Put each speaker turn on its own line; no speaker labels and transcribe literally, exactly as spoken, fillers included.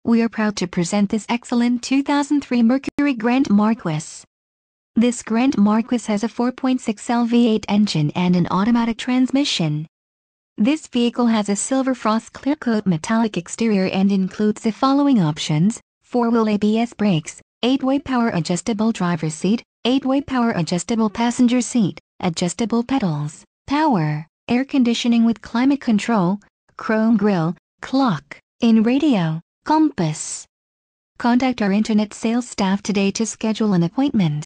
We are proud to present this excellent two thousand three Mercury Grand Marquis. This Grand Marquis has a four point six liter V eight engine and an automatic transmission. This vehicle has a silver frost Clearcoat metallic exterior and includes the following options: four-wheel A B S brakes, eight-way power adjustable driver's seat, eight-way power adjustable passenger seat, adjustable pedals, power, air conditioning with climate control, chrome grille, clock, in radio, compass. Contact our internet sales staff today to schedule an appointment.